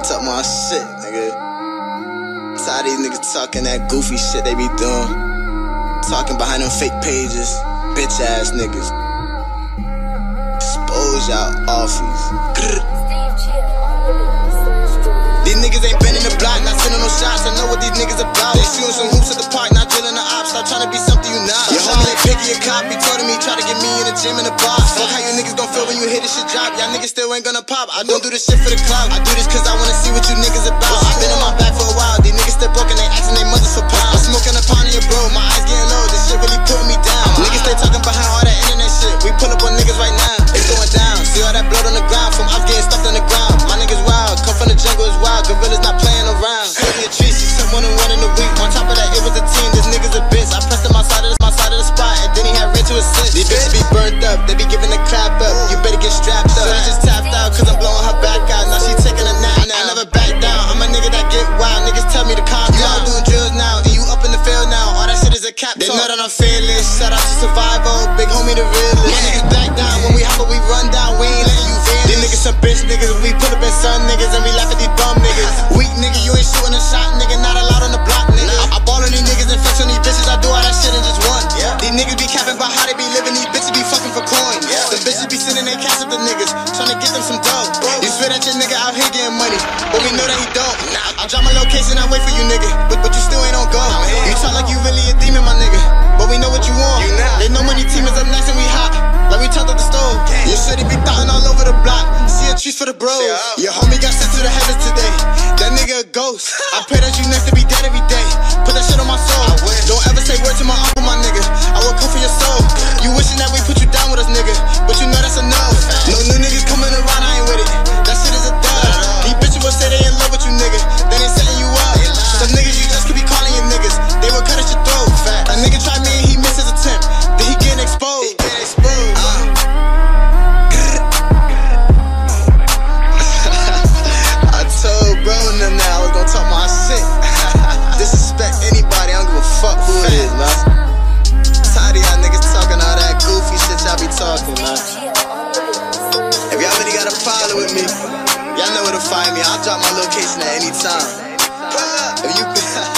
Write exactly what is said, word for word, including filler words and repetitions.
talk my shit, nigga. Tired of these niggas talking that goofy shit they be doing. Talking behind them fake pages, bitch ass niggas. Expose y'all offies. These niggas ain't been in the block, not sending no shots. I know what these niggas about. They shooting some hoops at the park, not drilling the ops. Stop trying to be something you not. Your homie ain't picky a cop, he told me try to get me in the gym in the bar. Fuck how you niggas gon' feel when you hear this shit drop. Y'all niggas still ain't gonna pop. I don't do this shit for the clout. I do this cause I wanna see what you niggas about. I been on my back for a while. These niggas still broken, they asking they mothers for pounds. I'm smoking a pound of your bro, my eyes getting low. This shit really putting me down. Niggas stay talking behind all that internet shit. We pull up on niggas right now. It's going down. See all that blood on the ground from ops getting stuffed on the ground. My niggas wild, come from the jungle is wild. Gorillas not playing around. Holding a tree, she said one and one in the week. On top of that, it was a team. This nigga's a bitch. I pressed him outside of the, my side of the spot, and then he had ran to assist. These bitches be burnt up, they be giving the clap up. You better get strapped up. So they just tapped out, cause I'm blowing her back out. Now she taking a nap now. I never back down. I'm a nigga that get wild. Niggas tell me to calm down. You all doing drills now, and you up in the field now. All that shit is a cap. They know that I'm fearless. Shout out to Survival, big homie the realest. My niggas back down when we hop up, we run down. We ain't letting you vanish. These niggas some bitch niggas. We pull up in some niggas and we laugh at these bum niggas. Weak nigga, you ain't shooting a shot, nigga. Not allowed on the block, nigga. I, I ball on these niggas and flex on these bitches. I do all that shit in just one. Yeah. These niggas be capping about how they be living. These bitches be fucking for coin. Yeah. The bitches be sending their cash up the niggas, trying to get them some dough. You swear that your nigga out here getting money, but we know that he don't. I, I drop my location, I wait for you, nigga, but, but you still ain't on go. You talk like you really a demon, my nigga, but we know what you want. You they know when these team is up next and we hot, like we turned up the stove. Your shorty be thotting all over the block. See a trees for the bros. Your homie got sent to the heavens today. That nigga a ghost. I pray that you next to be dead every day. Put that shit on my soul. Don't ever say word to my uncle, my nigga. I will come for your soul. You wishing that we put you down with us, nigga, but you know that's a no. No new niggas coming around, I ain't with it. That shit is a dub. These bitches will say they in love with you, nigga. They ain't setting you up. Some niggas you just could be calling your niggas. They will cut at your throat. A nigga tried me and he missed his attempt. Then he getting exposed. Bro, them now, I was gonna talk my shit. Disrespect anybody, I don't give a fuck who it is, man. Tired of y'all niggas talking all that goofy shit y'all be talking, man. If y'all really got a problem with me, y'all know where to find me. I'll drop my location at any time. If you